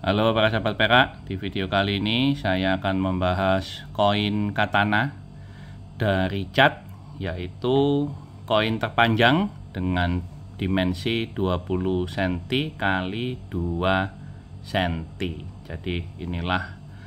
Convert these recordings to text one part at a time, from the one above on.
Halo para sahabat perak, di video kali ini saya akan membahas koin katana dari cat, yaitu koin terpanjang dengan dimensi 20 cm kali 2 cm. Jadi inilah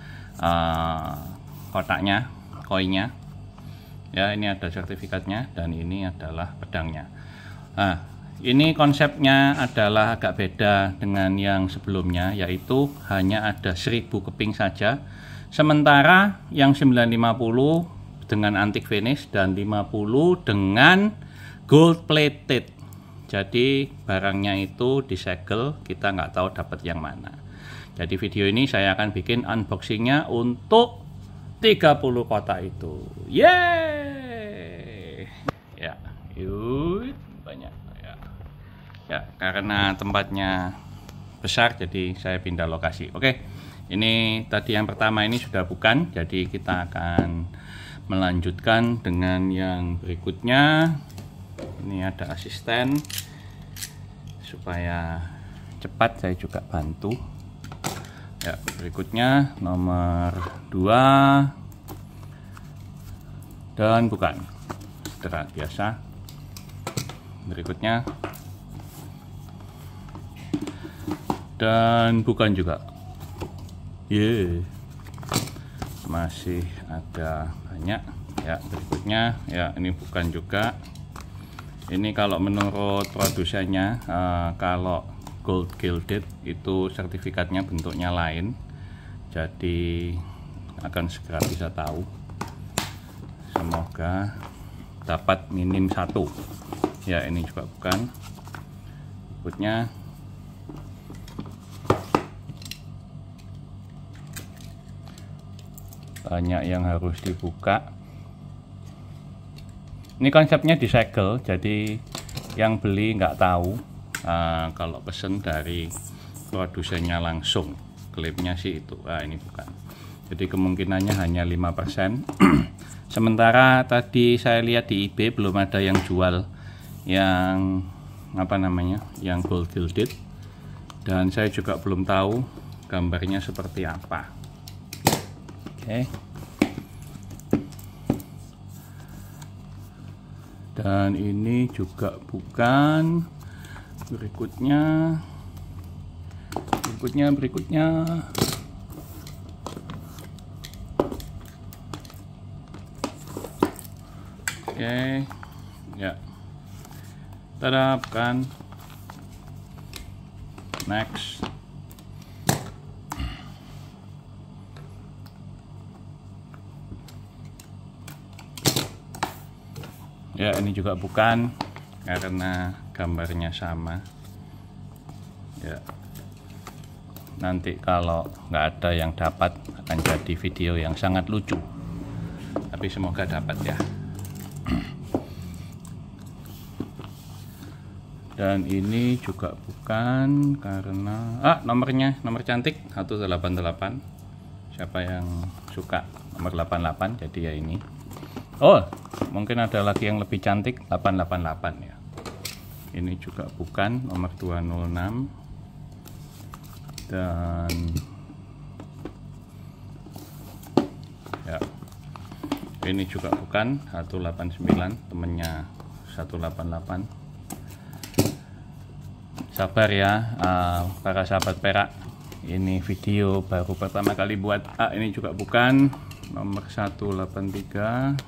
kotaknya, koinnya ya, ini ada sertifikatnya dan ini adalah pedangnya. Ini konsepnya adalah agak beda dengan yang sebelumnya, yaitu hanya ada 1000 keping saja. Sementara yang 950 dengan antique finish dan 50 dengan gold plated. Jadi barangnya itu disegel, kita nggak tahu dapat yang mana. Jadi video ini saya akan bikin unboxingnya untuk 30 kotak itu. Yeay! Ya, yuk, banyak. Ya, karena tempatnya besar jadi saya pindah lokasi. Oke, ini tadi yang pertama ini sudah bukan, jadi kita akan melanjutkan dengan yang berikutnya. Ini ada asisten supaya cepat, saya juga bantu. Ya, berikutnya nomor 2 dan bukan, sederhana biasa. Berikutnya dan bukan juga. Masih ada banyak ya. Berikutnya ya, ini bukan juga. Ini kalau menurut produsennya, kalau gold gilded itu sertifikatnya bentuknya lain, jadi akan segera bisa tahu. Semoga dapat minim 1 ya. Ini juga bukan. Berikutnya banyak yang harus dibuka. Ini konsepnya disegel, jadi yang beli nggak tahu. Kalau pesen dari produsennya langsung, klaimnya sih itu. Ini bukan. Jadi kemungkinannya hanya 5%. Sementara tadi saya lihat di eBay belum ada yang jual yang apa namanya, yang gold gilded, dan saya juga belum tahu gambarnya seperti apa. Dan ini juga bukan. Berikutnya ya, tada, bukan. Next. Ya, ini juga bukan karena gambarnya sama ya. Nanti kalau nggak ada yang dapat akan jadi video yang sangat lucu, tapi semoga dapat ya. Dan ini juga bukan karena nomor cantik 188. Siapa yang suka nomor 88, jadi ya ini. Oh, mungkin ada lagi yang lebih cantik, 888 ya. Ini juga bukan, nomor 206. Dan ya, ini juga bukan, 189, temennya 188. Sabar ya, para sahabat perak. Ini video baru pertama kali buat. Ini juga bukan, nomor 183.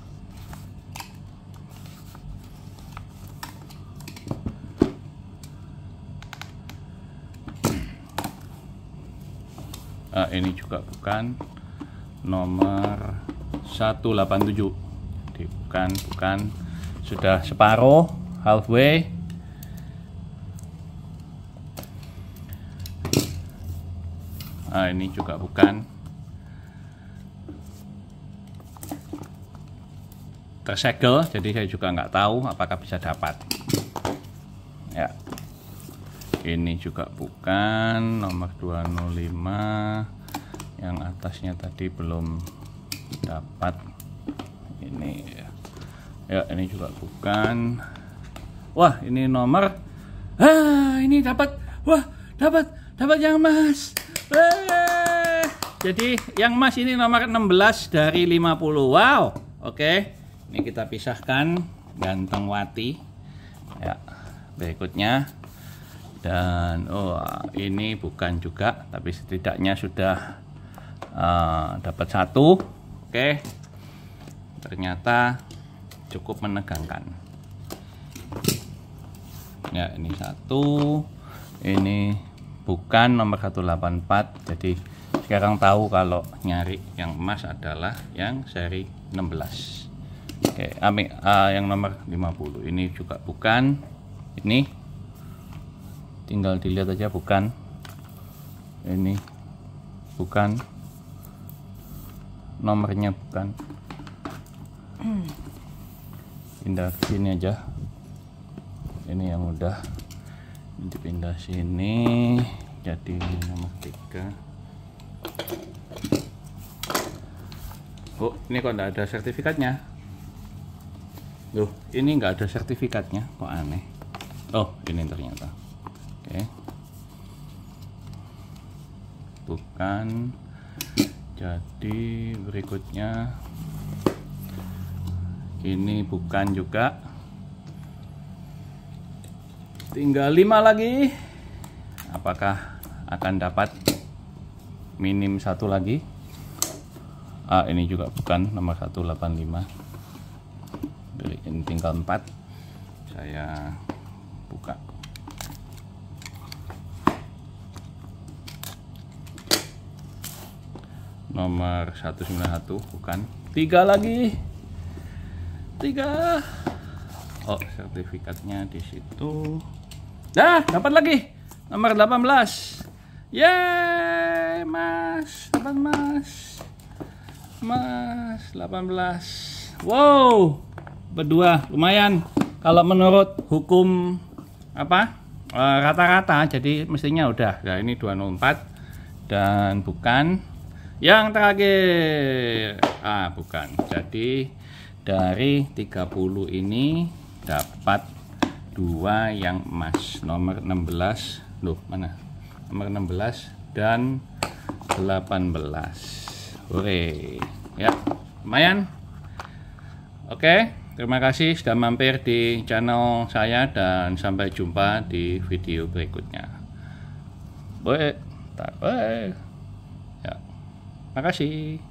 Ini juga bukan, nomor 187. Bukan, sudah separuh, halfway. Ini juga bukan, tersegel, jadi saya juga nggak tahu apakah bisa dapat ya. Ini juga bukan, nomor 205. Yang atasnya tadi belum dapat. Ini ya, ini juga bukan. Wah, ini nomor. Ini dapat. Wah, dapat yang emas. Jadi yang emas ini nomor 16 dari 50. Wow. Oke. Ini kita pisahkan ganteng Wati. Ya. Berikutnya. Dan ini bukan juga, tapi setidaknya sudah dapat satu. Oke. Ternyata cukup menegangkan. Ya, ini satu. Ini bukan nomor 184. Jadi sekarang tahu kalau nyari yang emas adalah yang seri 16. Oke, yang nomor 50 ini juga bukan. Ini tinggal dilihat aja, bukan. Ini bukan. Nomornya bukan. Pindah ke sini aja. Ini yang udah dipindah sini. Jadi nomor 3. Oh, ini kok enggak ada sertifikatnya? Loh, ini enggak ada sertifikatnya, kok aneh. Oh, ini ternyata. Oke. Bukan. Jadi berikutnya ini bukan juga. Tinggal 5 lagi. Apakah akan dapat minim 1 lagi? Ini juga bukan, nomor 185. Ini tinggal 4. Saya buka. Nomor 191 bukan. 3 lagi. 3. Oh, sertifikatnya di situ. Dah, dapat lagi. Nomor 18. Yeay, Mas. Dapat Mas. Mas 18. Wow, berdua lumayan. Kalau menurut hukum apa rata-rata, jadi mestinya udah. Nah, ini 204 dan bukan. Yang terakhir, bukan. Jadi dari 30 ini dapat 2 yang emas, nomor 16. Loh, mana? Nomor 16 dan 18. Hore, ya, lumayan. Oke, terima kasih sudah mampir di channel saya dan sampai jumpa di video berikutnya. Bye. Ya, makasih.